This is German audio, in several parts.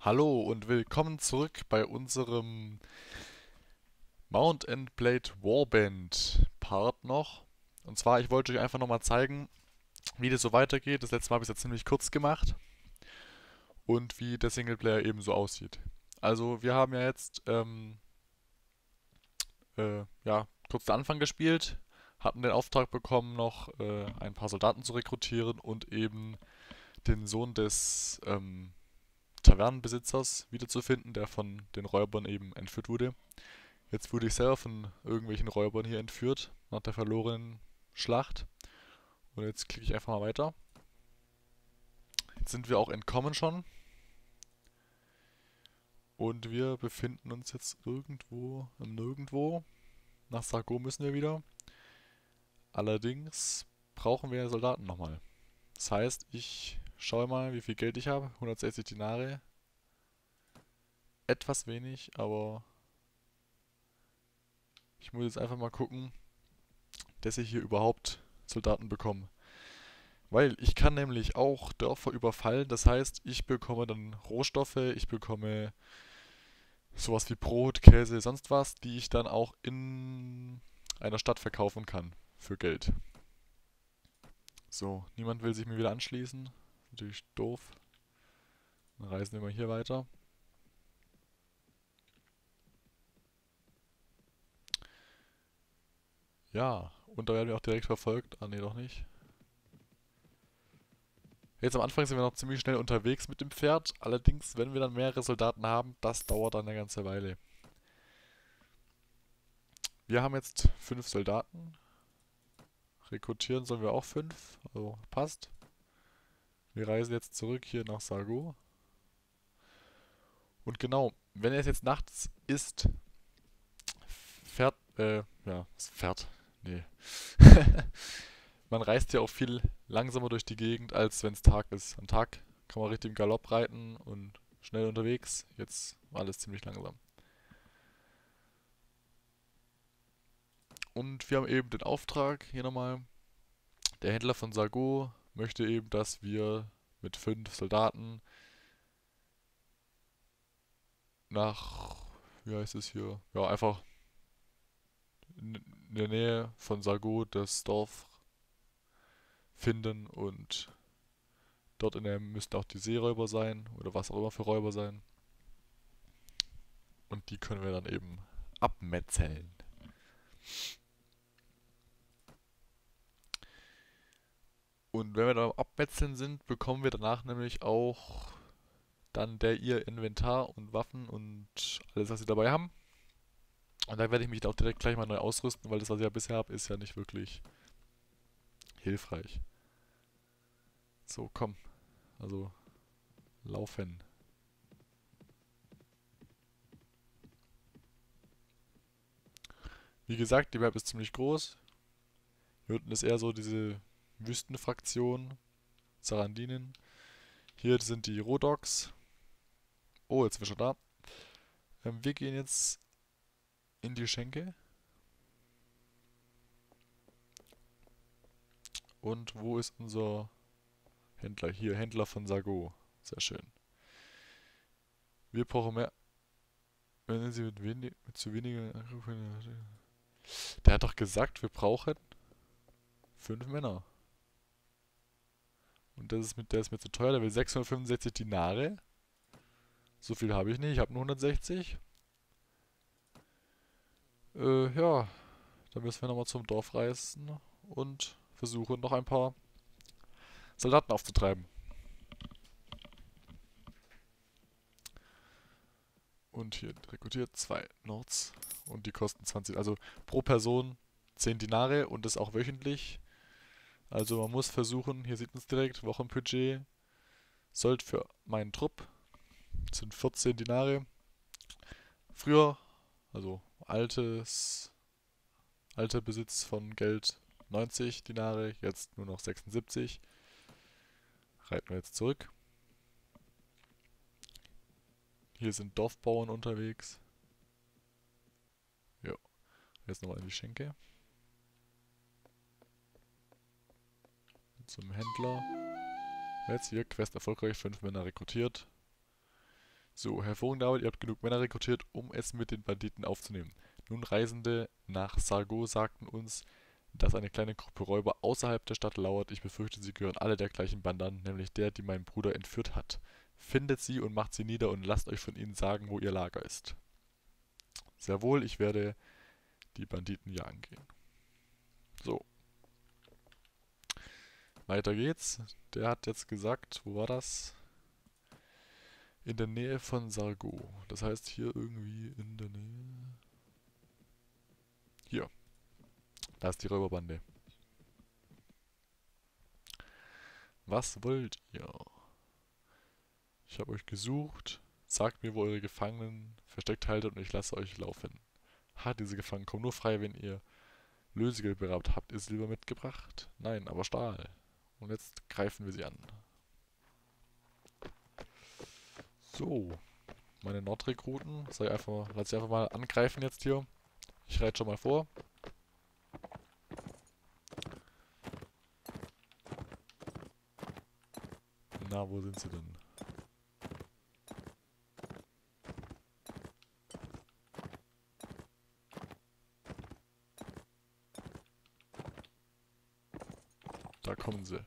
Hallo und willkommen zurück bei unserem Mount and Blade Warband Part noch. Und zwar, ich wollte euch einfach nochmal zeigen, wie das so weitergeht. Das letzte Mal habe ich es ja ziemlich kurz gemacht und wie der Singleplayer eben so aussieht. Also, wir haben ja jetzt kurz den Anfang gespielt, hatten den Auftrag bekommen, noch ein paar Soldaten zu rekrutieren und eben den Sohn des Tavernenbesitzers wiederzufinden, der von den Räubern eben entführt wurde. Jetzt wurde ich selber von irgendwelchen Räubern hier entführt, nach der verlorenen Schlacht. Und jetzt klicke ich einfach mal weiter. Jetzt sind wir auch entkommen schon. Und wir befinden uns jetzt irgendwo im Nirgendwo. Nach Sargo müssen wir wieder. Allerdings brauchen wir Soldaten nochmal. Das heißt, ich schaue mal, wie viel Geld ich habe. 160 Dinare. Etwas wenig, aber ich muss jetzt einfach mal gucken, dass ich hier überhaupt Soldaten bekomme. Weil ich kann nämlich auch Dörfer überfallen, das heißt, ich bekomme dann Rohstoffe, ich bekomme sowas wie Brot, Käse, sonst was, die ich dann auch in einer Stadt verkaufen kann für Geld. So, niemand will sich mir wieder anschließen. Natürlich doof. Dann reisen wir mal hier weiter. Ja, und da werden wir auch direkt verfolgt. Ah, nee, doch nicht. Jetzt am Anfang sind wir noch ziemlich schnell unterwegs mit dem Pferd. Allerdings, wenn wir dann mehrere Soldaten haben, das dauert dann eine ganze Weile. Wir haben jetzt 5 Soldaten. Rekrutieren sollen wir auch 5. Also passt. Wir reisen jetzt zurück hier nach Sargo. Und genau, wenn es jetzt nachts ist, fährt, das fährt, nee. Man reist ja auch viel langsamer durch die Gegend, als wenn es Tag ist. Am Tag kann man richtig im Galopp reiten und schnell unterwegs. Jetzt war alles ziemlich langsam. Und wir haben eben den Auftrag, hier nochmal, der Händler von Sargo möchte eben, dass wir mit 5 Soldaten nach, wie heißt es hier, ja, einfach in der Nähe von Sargo das Dorf finden und dort in der müssten auch die Seeräuber sein oder was auch immer für Räuber sein. Und die können wir dann eben abmetzeln. Und wenn wir dann am Abmetzeln sind, bekommen wir danach nämlich auch dann ihr Inventar und Waffen und alles, was sie dabei haben. Und da werde ich mich auch direkt gleich mal neu ausrüsten, weil das, was ich ja bisher habe, ist ja nicht wirklich hilfreich. So, komm. Also, laufen. Wie gesagt, die Map ist ziemlich groß. Hier unten ist eher so diese Wüstenfraktion, Sarandinen. Hier sind die Rhodoks. Oh, jetzt sind wir schon da. Wir gehen jetzt in die Schenke. Und wo ist unser Händler? Hier, Händler von Sargo. Sehr schön. Wir brauchen mehr. Wenn Sie mit zu wenigen. Der hat doch gesagt, wir brauchen 5 Männer. Und der ist mir zu teuer. Der will 665 Dinare. So viel habe ich nicht. Ich habe nur 160. Ja, dann müssen wir nochmal zum Dorf reisen und versuchen noch ein paar Soldaten aufzutreiben. Und hier rekrutiert 2 Nords und die kosten 20, also pro Person 10 Dinare und das auch wöchentlich. Also man muss versuchen, hier sieht man es direkt, Wochenbudget sollte für meinen Trupp sind 14 Dinare. Früher, also alter Besitz von Geld 90 Dinare, jetzt nur noch 76. Reiten wir jetzt zurück. Hier sind Dorfbauern unterwegs. Ja, jetzt nochmal in die Schenke. Zum Händler. Jetzt hier, Quest erfolgreich, 5 Männer rekrutiert. So, hervorragende Arbeit, ihr habt genug Männer rekrutiert, um es mit den Banditen aufzunehmen. Nun Reisende nach Sargo sagten uns, dass eine kleine Gruppe Räuber außerhalb der Stadt lauert. Ich befürchte, sie gehören alle der gleichen Bande an, nämlich der, die meinen Bruder entführt hat. Findet sie und macht sie nieder und lasst euch von ihnen sagen, wo ihr Lager ist. Sehr wohl, ich werde die Banditen jagen gehen. So, weiter geht's. Der hat jetzt gesagt, wo war das? In der Nähe von Sargo. Das heißt hier irgendwie in der Nähe. Hier. Da ist die Räuberbande. Was wollt ihr? Ich habe euch gesucht. Sagt mir, wo eure Gefangenen versteckt haltet und ich lasse euch laufen. Ha, diese Gefangenen kommen nur frei, wenn ihr Lösegeld beraubt. Habt ihr Silber mitgebracht? Nein, aber Stahl. Und jetzt greifen wir sie an. So. Meine Nordrekruten. Lass sie einfach mal angreifen jetzt hier. Ich reite schon mal vor. Na, wo sind sie denn? Da kommen sie.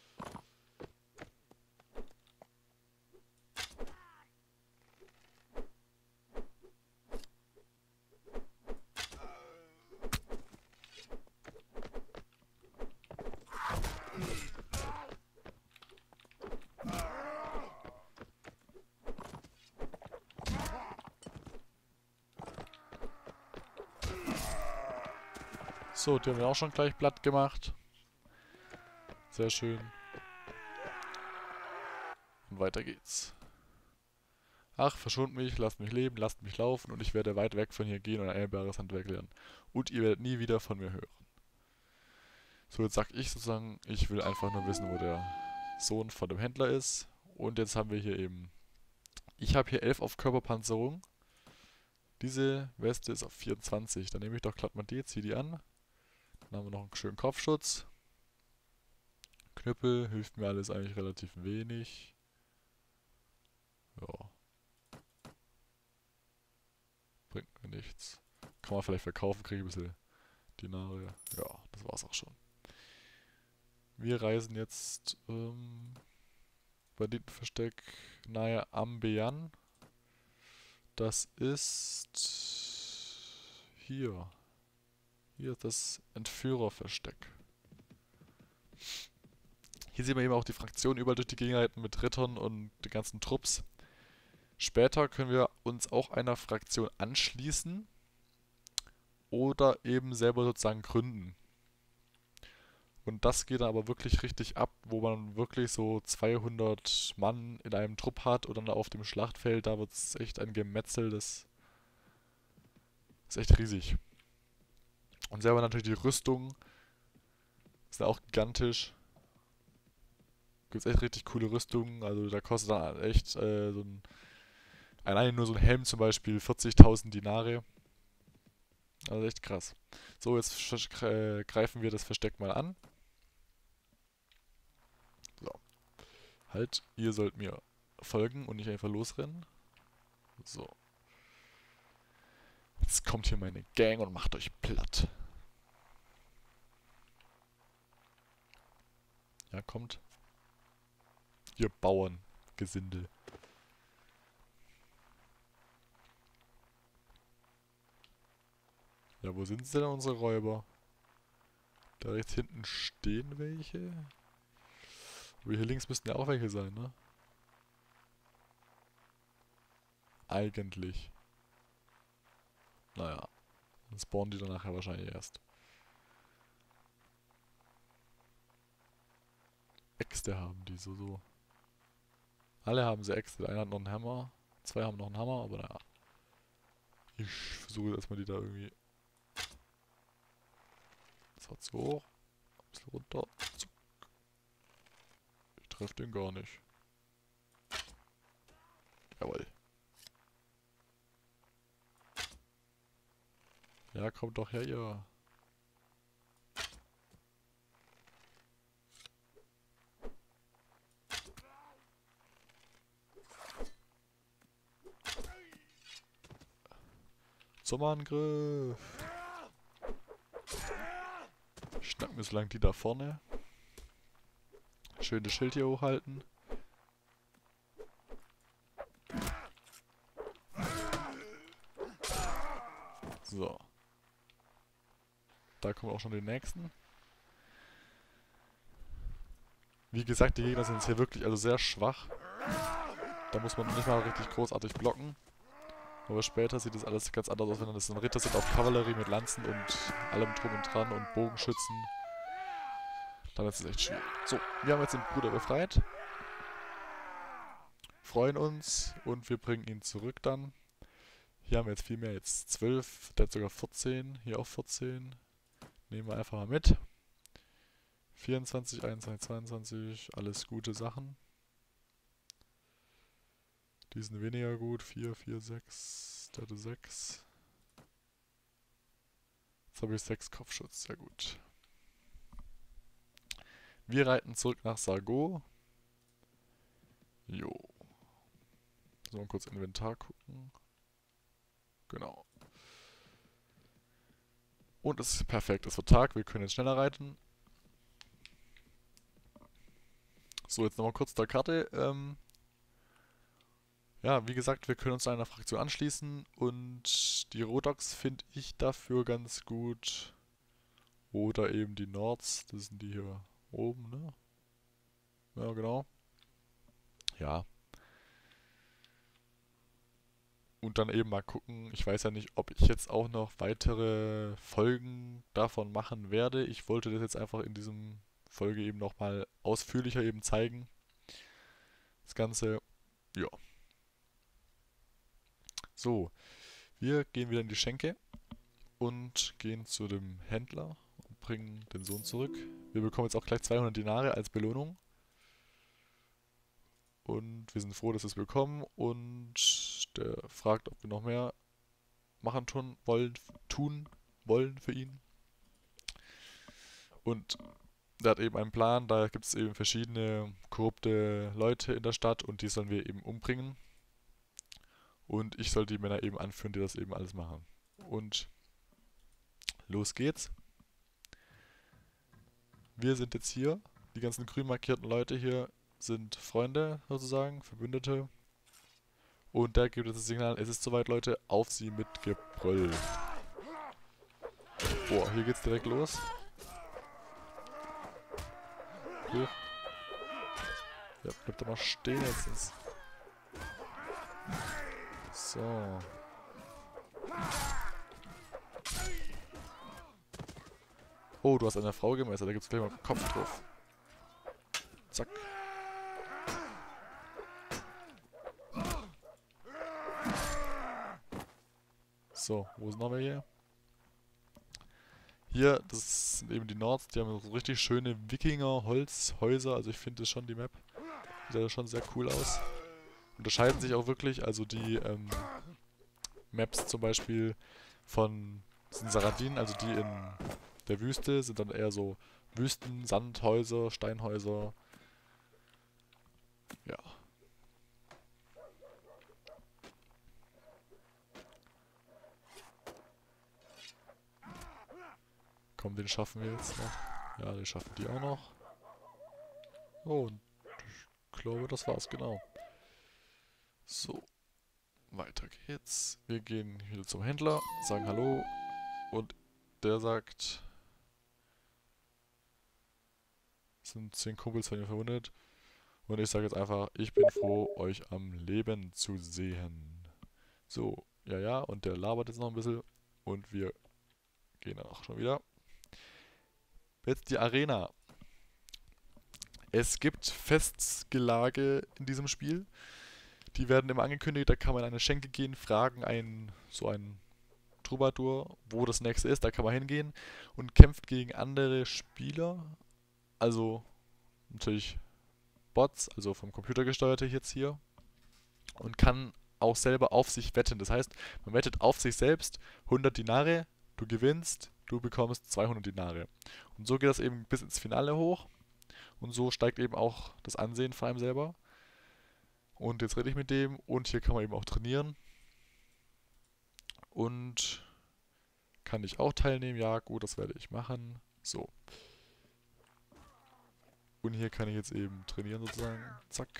So, die haben wir auch schon gleich platt gemacht. Sehr schön. Und weiter geht's. Ach, verschont mich, lasst mich leben, lasst mich laufen und ich werde weit weg von hier gehen und ein ehrbares Handwerk lernen. Und ihr werdet nie wieder von mir hören. So, jetzt sag ich sozusagen, ich will einfach nur wissen, wo der Sohn von dem Händler ist. Und jetzt haben wir hier eben... Ich habe hier 11 auf Körperpanzerung. Diese Weste ist auf 24. Dann nehme ich doch glatt mal die, ziehe die an. Dann haben wir noch einen schönen Kopfschutz. Knüppel hilft mir alles eigentlich relativ wenig. Ja. Bringt mir nichts. Kann man vielleicht verkaufen, kriege ich ein bisschen Dinare. Ja, das war's auch schon. Wir reisen jetzt Banditenversteck nahe Ambeyan. Das ist hier. Hier ist das Entführerversteck. Hier sehen wir eben auch die Fraktion überall durch die Gegend reiten mit Rittern und den ganzen Trupps. Später können wir uns auch einer Fraktion anschließen oder eben selber sozusagen gründen. Und das geht dann aber wirklich richtig ab, wo man wirklich so 200 Mann in einem Trupp hat oder dann auf dem Schlachtfeld, da wird es echt ein Gemetzel, das ist echt riesig. Und selber natürlich die Rüstung, ist auch gigantisch. Gibt es echt richtig coole Rüstungen, also da kostet dann echt alleine nur so ein Helm zum Beispiel 40.000 Dinare. Also echt krass. So, jetzt greifen wir das Versteck mal an. So. Halt, ihr sollt mir folgen und nicht einfach losrennen. So. Jetzt kommt hier meine Gang und macht euch platt. Ja, kommt. Ihr Bauerngesindel. Ja, wo sind denn unsere Räuber? Da rechts hinten stehen welche. Aber hier links müssten ja auch welche sein, ne? Eigentlich. Naja. Dann spawnen die dann nachher wahrscheinlich erst. Äxte haben die, so. Alle haben sie Äxte. Der eine hat noch einen Hammer. Zwei haben noch einen Hammer, aber naja. Ich versuche jetzt erstmal die da irgendwie... So, zu hoch. Ein bisschen runter. Zuck. Ich treffe den gar nicht. Jawohl. Ja, kommt doch her, ihr. Zum Angriff. Ich schnapp mir so lang die da vorne. Schön das Schild hier hochhalten. So. Da kommen auch schon die nächsten. Wie gesagt, die Gegner sind jetzt hier wirklich also sehr schwach. Da muss man nicht mal richtig großartig blocken. Aber später sieht das alles ganz anders aus, wenn das ein Ritter sind auf Kavallerie mit Lanzen und allem drum und dran und Bogenschützen. Dann ist es echt schwierig. So, wir haben jetzt den Bruder befreit. Freuen uns und wir bringen ihn zurück dann. Hier haben wir jetzt viel mehr, jetzt 12, der hat sogar 14, hier auch 14. Nehmen wir einfach mal mit. 24, 21, 22, alles gute Sachen. Die sind weniger gut, 4, 4, 6, der hatte 6. Jetzt habe ich 6 Kopfschutz, sehr gut. Wir reiten zurück nach Sargot. Jo. So, mal kurz Inventar gucken. Genau. Und es ist perfekt, es wird Tag, wir können jetzt schneller reiten. So, jetzt nochmal kurz zur Karte. Ja, wie gesagt, wir können uns einer Fraktion anschließen und die Rodox finde ich dafür ganz gut. Oder eben die Nords, das sind die hier oben, ne? Ja, genau. Ja. Und dann eben mal gucken, ich weiß ja nicht, ob ich jetzt auch noch weitere Folgen davon machen werde. Ich wollte das jetzt einfach in diesem Folge eben nochmal ausführlicher eben zeigen. Das Ganze, ja. So, wir gehen wieder in die Schenke und gehen zu dem Händler und bringen den Sohn zurück. Wir bekommen jetzt auch gleich 200 Dinare als Belohnung. Und wir sind froh, dass wir es bekommen. Und der fragt, ob wir noch mehr machen tun wollen für ihn. Und der hat eben einen Plan. Da gibt es eben verschiedene korrupte Leute in der Stadt und die sollen wir eben umbringen. Und ich soll die Männer eben anführen, die das eben alles machen. Und los geht's. Wir sind jetzt hier. Die ganzen grün markierten Leute hier sind Freunde sozusagen, Verbündete. Und da gibt es das Signal, es ist soweit, Leute, auf sie mit Gebrüll. Boah, hier geht's direkt los. Hoch. Ja, bleibt da mal stehen jetzt. So. Oh, du hast eine Frau gemeistert, da gibt's gleich mal Kopf drauf. Zack. So, wo sind wir hier? Hier, das sind eben die Nords, die haben so richtig schöne Wikinger-Holzhäuser, also ich finde das schon, die Map sieht ja schon sehr cool aus. Unterscheiden sich auch wirklich, also die Maps zum Beispiel von Saradin, also die in der Wüste, sind dann eher so Wüsten, Sandhäuser, Steinhäuser. Ja. Komm, den schaffen wir jetzt noch. Ja, den schaffen die auch noch. Oh, und ich glaube, das war's, genau. So, weiter geht's. Wir gehen wieder zum Händler, sagen Hallo und der sagt, es sind 10 Kumpels von ihm verwundet. Und ich sage jetzt einfach, ich bin froh, euch am Leben zu sehen. So, ja, ja, und der labert jetzt noch ein bisschen. Und wir gehen dann auch schon wieder. Jetzt die Arena. Es gibt Festgelage in diesem Spiel. Die werden immer angekündigt, da kann man in eine Schenke gehen, fragen so einen Troubadour, wo das nächste ist, da kann man hingehen und kämpft gegen andere Spieler. Also natürlich Bots, also vom Computer gesteuerte jetzt hier. Und kann auch selber auf sich wetten. Das heißt, man wettet auf sich selbst 100 Dinare, du gewinnst, du bekommst 200 Dinare. Und so geht das eben bis ins Finale hoch. Und so steigt eben auch das Ansehen von einem selber. Und jetzt rede ich mit dem und hier kann man eben auch trainieren. Und kann ich auch teilnehmen? Ja, gut, das werde ich machen. So. Und hier kann ich jetzt eben trainieren sozusagen. Zack.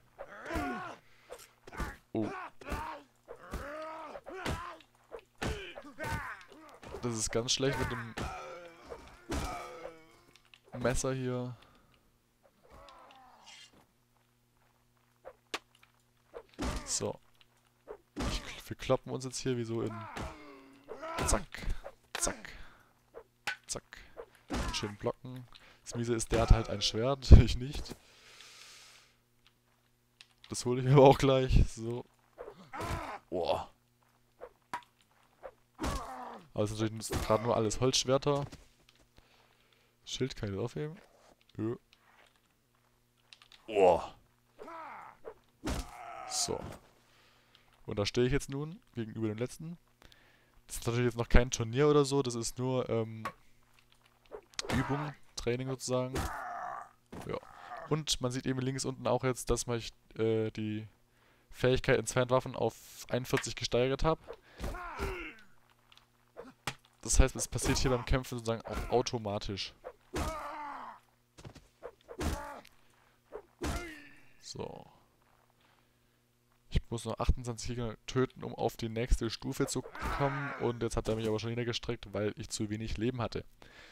Oh. Das ist ganz schlecht mit dem Messer hier. So. Wir kloppen uns jetzt hier wie so in... Zack. Zack. Zack. Schön blocken. Das Miese ist, der hat halt ein Schwert, ich nicht. Das hole ich mir aber auch gleich. So. Boah. Aber das ist natürlich gerade nur alles Holzschwerter. Schild kann ich das aufheben. Öh. Boah. So. Und da stehe ich jetzt nun gegenüber dem letzten. Das ist natürlich jetzt noch kein Turnier oder so, das ist nur Übung, Training sozusagen. Ja. Und man sieht eben links unten auch jetzt, dass ich die Fähigkeit in Zweitwaffen auf 41 gesteigert habe. Das heißt, es passiert hier beim Kämpfen sozusagen auch automatisch. So. Ich muss noch 28 Gegner töten, um auf die nächste Stufe zu kommen. Und jetzt hat er mich aber schon niedergestreckt, weil ich zu wenig Leben hatte.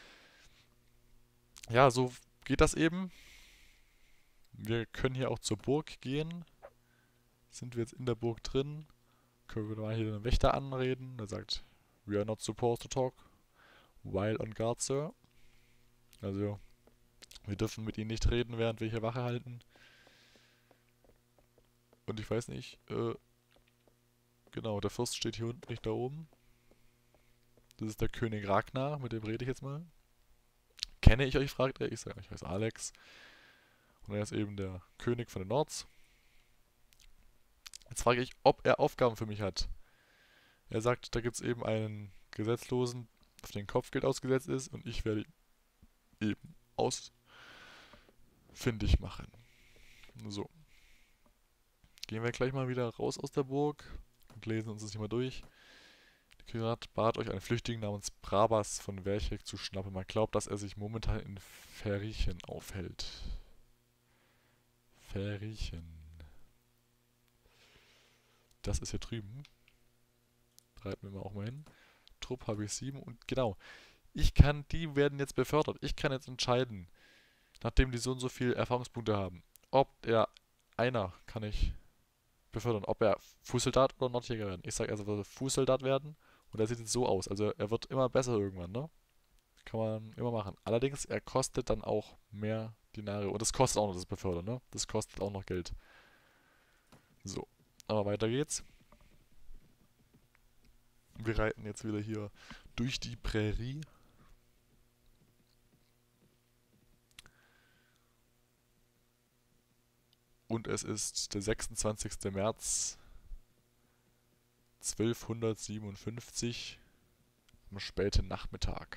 Ja, so geht das eben. Wir können hier auch zur Burg gehen. Sind wir jetzt in der Burg drin? Können wir mal hier den Wächter anreden. Der sagt, we are not supposed to talk while on guard, sir. Also, wir dürfen mit ihnen nicht reden, während wir hier Wache halten. Und ich weiß nicht, genau, der Fürst steht hier unten, nicht da oben. Das ist der König Ragnar, mit dem rede ich jetzt mal. Kenne ich euch, fragt er. Ich sage, ich heiße Alex. Und er ist eben der König von den Nords. Jetzt frage ich, ob er Aufgaben für mich hat. Er sagt, da gibt es eben einen Gesetzlosen, auf den Kopfgeld ausgesetzt ist. Und ich werde eben ausfindig machen. So. Gehen wir gleich mal wieder raus aus der Burg und lesen uns das hier mal durch. Der Kyrat bat euch, einen Flüchtigen namens Brabas von Werchek zu schnappen. Man glaubt, dass er sich momentan in Verriechen aufhält. Verriechen. Das ist hier drüben. Reiten wir mal auch mal hin. Trupp habe ich 7 und genau. Die werden jetzt befördert. Ich kann jetzt entscheiden, nachdem die so und so viele Erfahrungspunkte haben, einer kann ich befördern, ob er Fußsoldat oder Nordjäger werden. Ich sage also, er soll Fußsoldat werden und er sieht jetzt so aus. Also er wird immer besser irgendwann, ne? Kann man immer machen. Allerdings, er kostet dann auch mehr Dinare. Und das kostet auch noch das Befördern, ne? Das kostet auch noch Geld. So, aber weiter geht's. Wir reiten jetzt wieder hier durch die Prärie. Und es ist der 26. März 1257 am späten Nachmittag.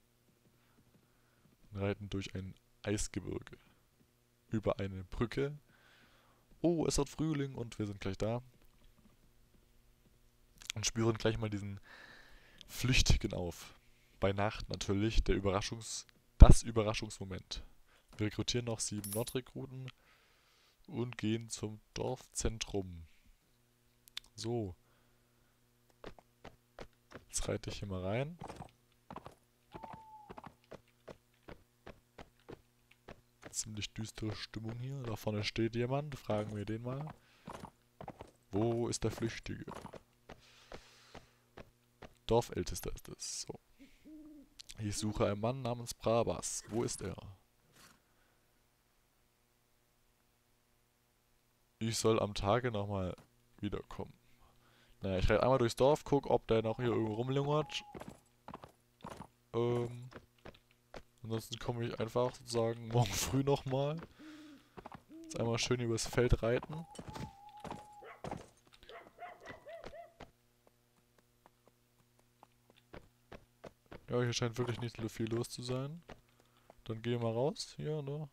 Wir reiten durch ein Eisgebirge. Über eine Brücke. Oh, es wird Frühling und wir sind gleich da. Und spüren gleich mal diesen Flüchtigen auf. Bei Nacht natürlich das Überraschungsmoment. Wir rekrutieren noch 7 Nordrekruten und gehen zum Dorfzentrum. So. Jetzt reite ich hier mal rein. Ziemlich düstere Stimmung hier. Da vorne steht jemand. Fragen wir den mal. Wo ist der Flüchtige? Dorfältester ist es. So. Ich suche einen Mann namens Brabas. Wo ist er? Ich soll am Tage nochmal wiederkommen. Naja, ich reite einmal durchs Dorf, guck, ob der noch hier irgendwo rumlungert. Ansonsten komme ich einfach sozusagen morgen früh nochmal. Jetzt einmal schön übers Feld reiten. Ja, hier scheint wirklich nicht so viel los zu sein. Dann gehen wir mal raus. Hier, ne?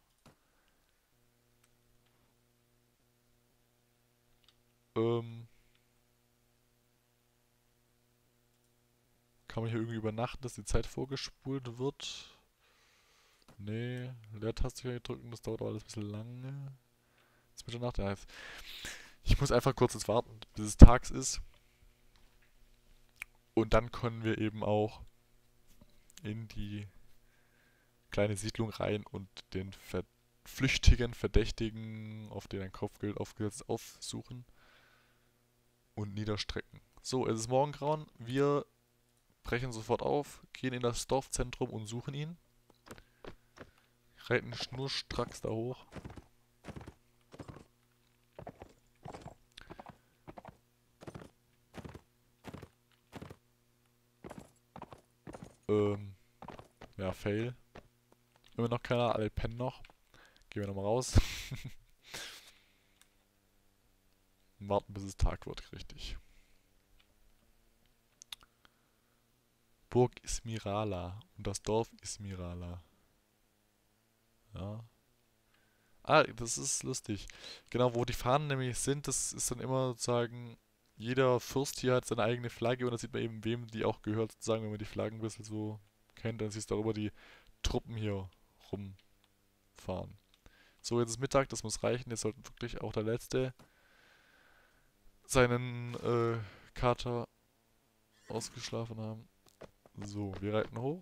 Kann man hier irgendwie übernachten, dass die Zeit vorgespult wird? Nee, Leertaste kann ich drücken, das dauert aber alles ein bisschen lange. Ist Mitternacht? Ja, ich muss einfach kurz jetzt warten, bis es tags ist. Und dann können wir eben auch in die kleine Siedlung rein und den flüchtigen Verdächtigen, auf den ein Kopfgeld aufgesetzt ist, aufsuchen und niederstrecken. So, es ist Morgengrauen. Wir brechen sofort auf, gehen in das Dorfzentrum und suchen ihn. Reiten schnurstracks da hoch. Ja, Fail. Immer noch keiner, alle pennen noch. Gehen wir nochmal raus. Warten, bis es Tag wird, richtig. Burg Ismirala und das Dorf Ismirala. Ja. Ah, das ist lustig. Genau, wo die Fahnen nämlich sind, das ist dann immer sozusagen, jeder Fürst hier hat seine eigene Flagge und da sieht man eben, wem die auch gehört, sozusagen, wenn man die Flaggen ein bisschen so kennt, dann siehst du darüber die Truppen hier rumfahren. So, jetzt ist Mittag, das muss reichen. Jetzt sollten wirklich auch der Letzte seinen Kater ausgeschlafen haben. So, wir reiten hoch.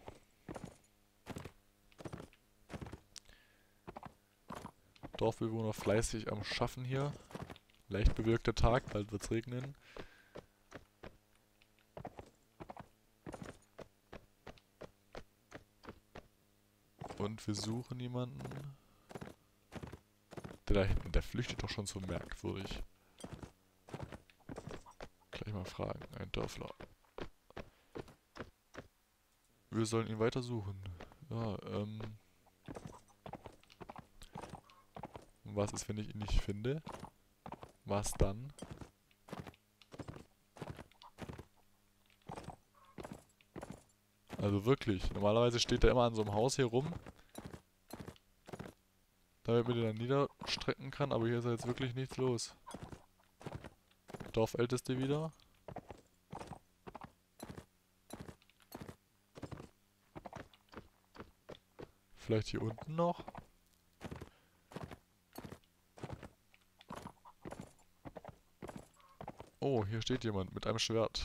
Dorfbewohner fleißig am Schaffen hier. Leicht bewölkter Tag, bald wird's regnen. Und wir suchen jemanden. Der da hinten, der flüchtet doch schon so merkwürdig. Gleich mal fragen, ein Dörfler. Wir sollen ihn weiter suchen. Ja, was ist, wenn ich ihn nicht finde? Was dann? Also wirklich, normalerweise steht er immer an so einem Haus hier rum, damit man den dann niederstrecken kann, aber hier ist jetzt wirklich nichts los. Dorfälteste wieder. Vielleicht hier unten noch. Oh, hier steht jemand mit einem Schwert.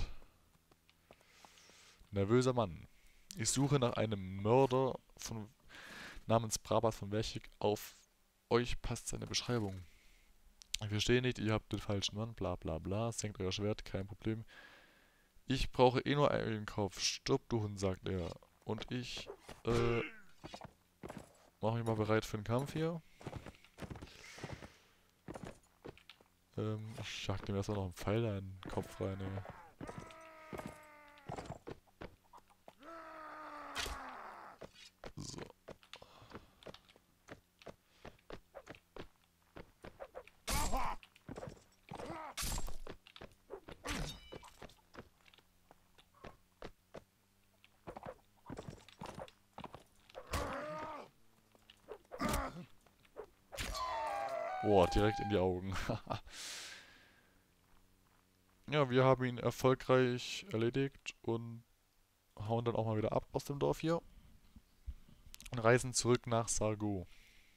Nervöser Mann. Ich suche nach einem Mörder namens Brabas von Werchig. Auf euch passt seine Beschreibung. Ich verstehe nicht, ihr habt den falschen Mann, bla bla bla. Senkt euer Schwert, kein Problem. Ich brauche eh nur einen Kopf. Stirb, du Hund, sagt er. Und ich, mache mich mal bereit für den Kampf hier. Ich jag dem erstmal noch einen Pfeil in den Kopf rein, ey. So. Boah, direkt in die Augen. Ja, wir haben ihn erfolgreich erledigt und hauen dann auch mal wieder ab aus dem Dorf hier. Und reisen zurück nach Sargo.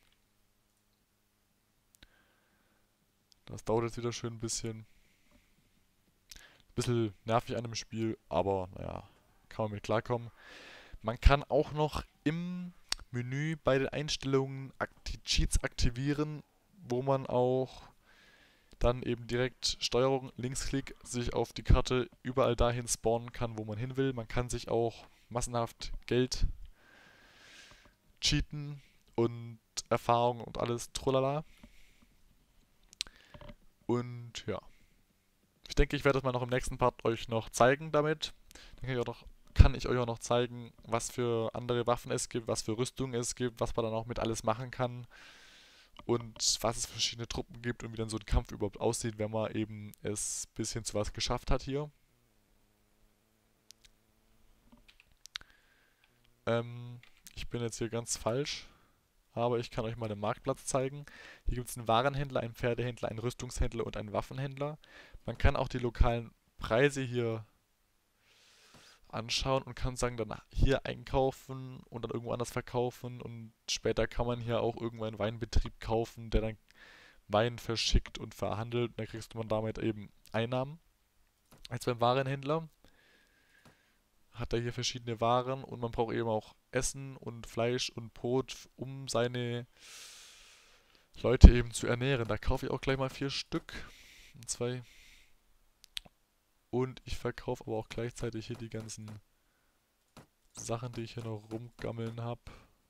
Das dauert jetzt wieder schön ein bisschen. Bisschen nervig an dem Spiel, aber naja, kann man mit klarkommen. Man kann auch noch im Menü bei den Einstellungen die Cheats aktivieren, wo man auch dann eben direkt Steuerung, Linksklick, sich auf die Karte überall dahin spawnen kann, wo man hin will. Man kann sich auch massenhaft Geld cheaten und Erfahrung und alles, tralala. Und ja. Ich denke, ich werde das mal noch im nächsten Part euch noch zeigen damit. Dann kann ich euch auch noch zeigen, was für andere Waffen es gibt, was für Rüstungen es gibt, was man dann auch mit alles machen kann. Und was es für verschiedene Truppen gibt und wie dann so ein Kampf überhaupt aussieht, wenn man eben es ein bisschen zu was geschafft hat hier. Ich bin jetzt hier ganz falsch, aber ich kann euch mal den Marktplatz zeigen. Hier gibt es einen Warenhändler, einen Pferdehändler, einen Rüstungshändler und einen Waffenhändler. Man kann auch die lokalen Preise hier anschauen und kann sagen, dann hier einkaufen und dann irgendwo anders verkaufen und später kann man hier auch irgendwo einen Weinbetrieb kaufen, der dann Wein verschickt und verhandelt und dann kriegst man damit eben Einnahmen. Als beim Warenhändler hat er hier verschiedene Waren und man braucht eben auch Essen und Fleisch und Brot, um seine Leute eben zu ernähren. Da kaufe ich auch gleich mal 4 Stück. Und zwei. Und ich verkaufe aber auch gleichzeitig hier die ganzen Sachen, die ich hier noch rumgammeln habe.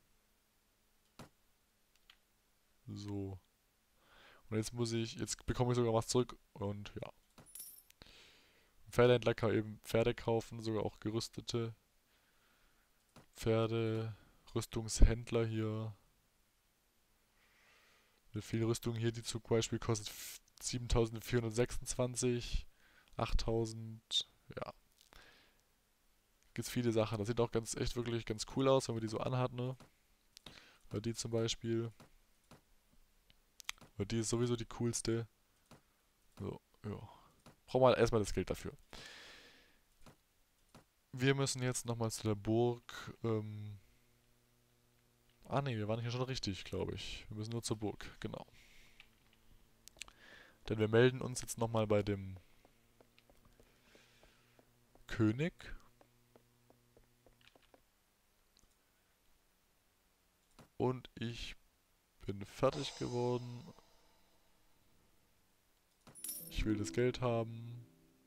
So. Und jetzt bekomme ich sogar was zurück. Und ja. Pferdehändler kann eben Pferde kaufen, sogar auch gerüstete Pferde. Rüstungshändler hier. Eine viel Rüstung hier, die zum Beispiel kostet 7426, 8000, ja. Gibt's viele Sachen. Das sieht auch echt wirklich ganz cool aus, wenn man die so anhat, ne? Weil die zum Beispiel. Weil die ist sowieso die coolste. So, ja. Brauchen wir halt erstmal das Geld dafür. Wir müssen jetzt nochmal zu der Burg. Ne, wir waren hier schon richtig, glaube ich. Wir müssen nur zur Burg, genau. Denn wir melden uns jetzt nochmal bei dem König. Und ich bin fertig geworden. Ich will das Geld haben.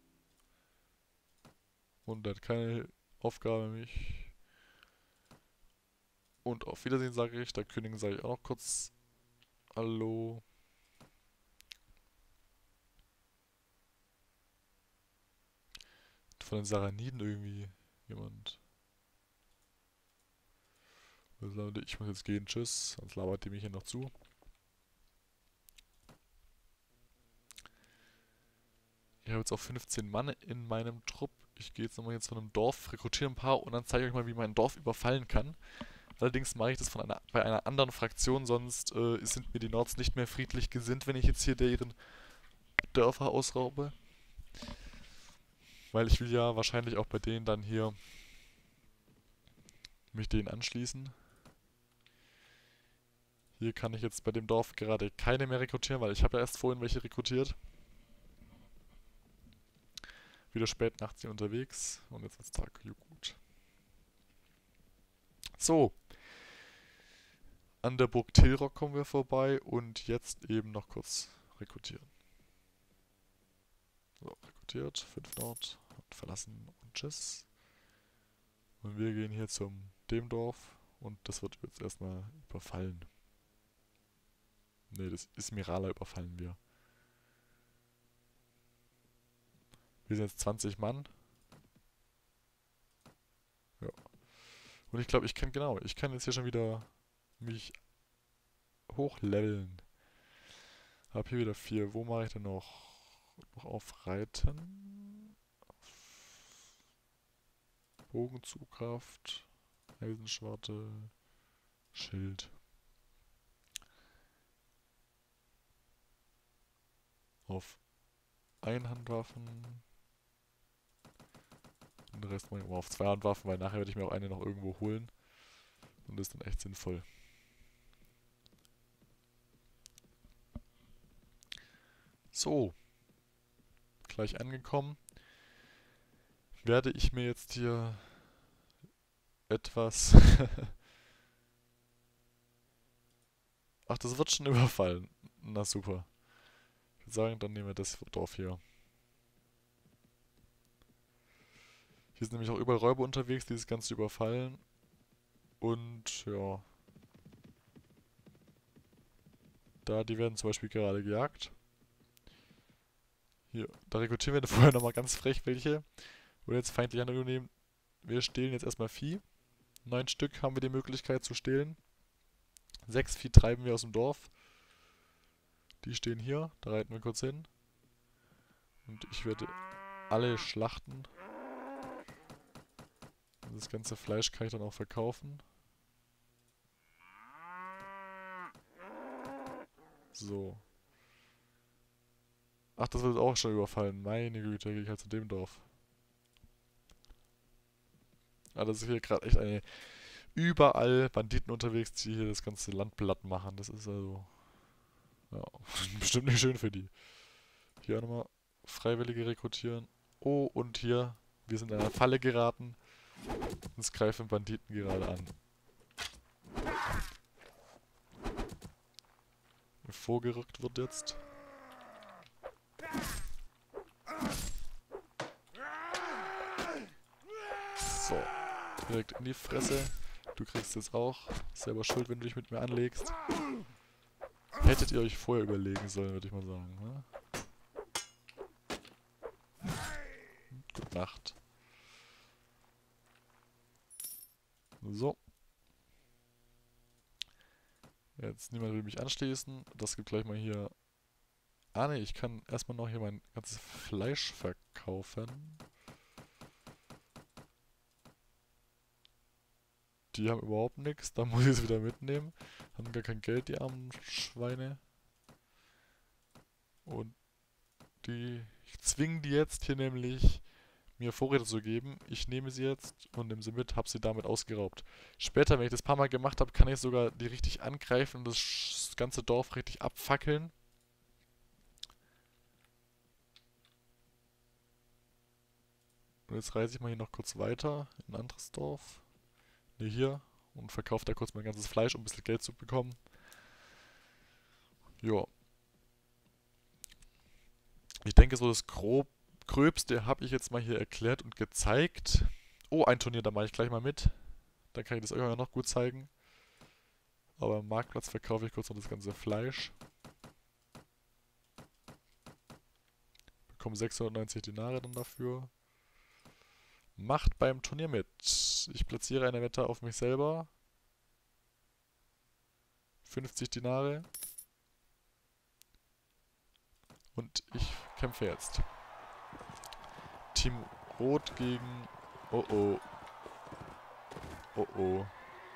Und er hat keine Aufgabe mich. Und auf Wiedersehen sage ich. Der Königin sage ich auch noch kurz Hallo. Von den Saraniden irgendwie jemand. Ich muss jetzt gehen, tschüss. Sonst labert die mich hier noch zu. Ich habe jetzt auch 15 Mann in meinem Trupp. Ich gehe jetzt nochmal zu einem Dorf, rekrutiere ein paar und dann zeige ich euch mal, wie man ein Dorf überfallen kann. Allerdings mache ich das bei einer anderen Fraktion, sonst sind mir die Nords nicht mehr friedlich gesinnt, wenn ich jetzt hier deren Dörfer ausraube. Weil ich will ja wahrscheinlich auch bei denen dann hier mich denen anschließen. Hier kann ich jetzt bei dem Dorf gerade keine mehr rekrutieren, weil ich habe ja erst vorhin welche rekrutiert. Wieder spät nachts hier unterwegs und jetzt ist Tag. Jo, gut. So. An der Burg Tilrock kommen wir vorbei und jetzt eben noch kurz rekrutieren. So, rekrutiert, 5 Nord, verlassen und tschüss. Und wir gehen hier zum dem Dorf und das wird jetzt erstmal überfallen. Ne, das Ismirala überfallen wir. Wir sind jetzt 20 Mann. Ja. Und ich glaube, ich kann jetzt hier schon wieder mich hochleveln. Hab hier wieder 4. Wo mache ich denn noch? Noch auf Reiten. Bogenzugkraft. Eisenschwarte. Schild. Auf Einhandwaffen. Und den Rest mache ich mal auf Zweihandwaffen, weil nachher werde ich mir auch eine noch irgendwo holen. Und das ist dann echt sinnvoll. So. Gleich angekommen. Werde ich mir jetzt hier etwas... Ach, das wird schon überfallen. Na super. Ich würde sagen, dann nehmen wir das Dorf hier. Hier sind nämlich auch überall Räuber unterwegs, die das Ganze überfallen. Und ja. Die werden zum Beispiel gerade gejagt. Hier, da rekrutieren wir vorher nochmal ganz frech welche. Und jetzt feindlich annehmen. Wir stehlen jetzt erstmal Vieh. 9 Stück haben wir die Möglichkeit zu stehlen. 6 Vieh treiben wir aus dem Dorf. Die stehen hier. Da reiten wir kurz hin. Und ich werde alle schlachten. Und das ganze Fleisch kann ich dann auch verkaufen. So. Ach, das wird auch schon überfallen. Meine Güte, gehe ich halt zu dem Dorf. Aber das ist hier gerade echt überall Banditen unterwegs, die hier das ganze Land platt machen. Das ist also, ja, bestimmt nicht schön für die. Hier auch nochmal Freiwillige rekrutieren. Oh, und hier, wir sind in eine Falle geraten. Uns greifen Banditen gerade an. Vorgerückt wird jetzt. So, direkt in die Fresse. Du kriegst jetzt auch selber Schuld, wenn du dich mit mir anlegst. Hättet ihr euch vorher überlegen sollen, würde ich mal sagen. Ne? Gute Nacht. So. Jetzt niemand will mich anschließen. Das gibt gleich mal hier... Ah ne, ich kann erstmal noch hier mein ganzes Fleisch verkaufen. Die haben überhaupt nichts, da muss ich es wieder mitnehmen. Haben gar kein Geld, die armen Schweine. Und ich zwinge die jetzt hier nämlich, mir Vorräte zu geben. Ich nehme sie jetzt und nehme sie mit, habe sie damit ausgeraubt. Später, wenn ich das ein paar Mal gemacht habe, kann ich sogar die richtig angreifen und das ganze Dorf richtig abfackeln. Und jetzt reise ich mal hier noch kurz weiter in ein anderes Dorf. Ne, hier. Und verkaufe da kurz mein ganzes Fleisch, um ein bisschen Geld zu bekommen. Ja. Ich denke, so das Gröbste habe ich jetzt mal hier erklärt und gezeigt. Oh, ein Turnier, da mache ich gleich mal mit. Dann kann ich das euch auch noch gut zeigen. Aber am Marktplatz verkaufe ich kurz noch das ganze Fleisch. Bekomme 690 Dinare dann dafür. Macht beim Turnier mit. Ich platziere eine Wette auf mich selber. 50 Dinare. Und ich kämpfe jetzt. Team Rot gegen... Oh oh. Oh oh.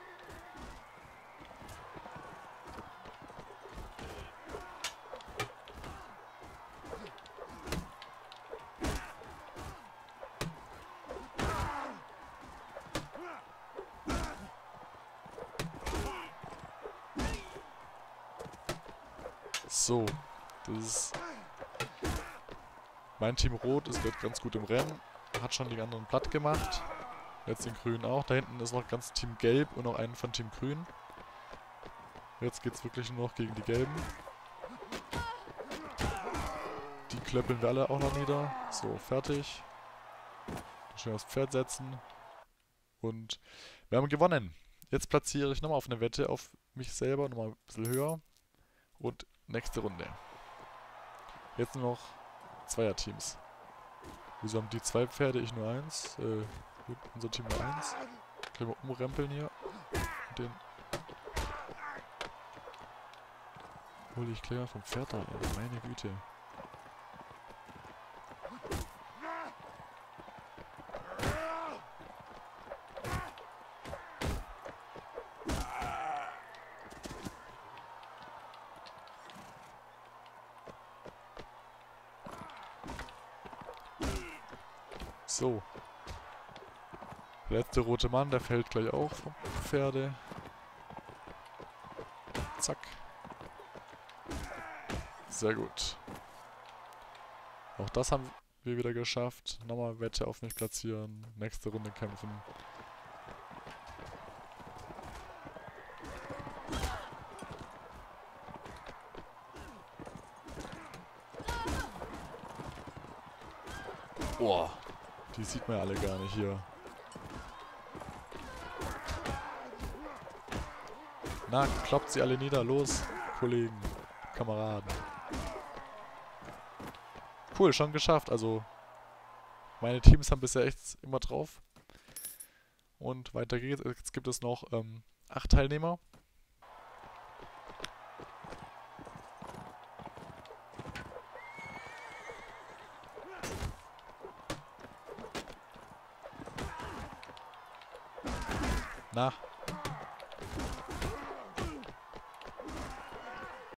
So. Das ist... Mein Team Rot ist gerade ganz gut im Rennen. Hat schon die anderen platt gemacht. Jetzt den Grünen auch. Da hinten ist noch ein ganzes Team Gelb und noch einen von Team Grün. Jetzt geht's wirklich nur noch gegen die Gelben. Die klöppeln wir alle auch noch nieder. So, fertig. Schön aufs Pferd setzen. Und wir haben gewonnen. Jetzt platziere ich nochmal auf eine Wette auf mich selber. Nochmal ein bisschen höher. Und nächste Runde. Jetzt nur noch Zweierteams. Wieso haben die 2 Pferde, ich nur 1? Gut, unser Team nur 1. Können wir umrempeln hier. Und den hole ich gleich mal vom Pferd da, ey. Meine Güte. So. Der letzte rote Mann, der fällt gleich auch vom Pferde. Zack. Sehr gut. Auch das haben wir wieder geschafft. Nochmal Wette auf mich platzieren. Nächste Runde kämpfen. Boah. Die sieht man ja alle gar nicht hier. Na, kloppt sie alle nieder. Los, Kollegen, Kameraden. Cool, schon geschafft. Also, meine Teams haben bisher echt immer drauf. Und weiter geht's. Jetzt gibt es noch 8 Teilnehmer. Na,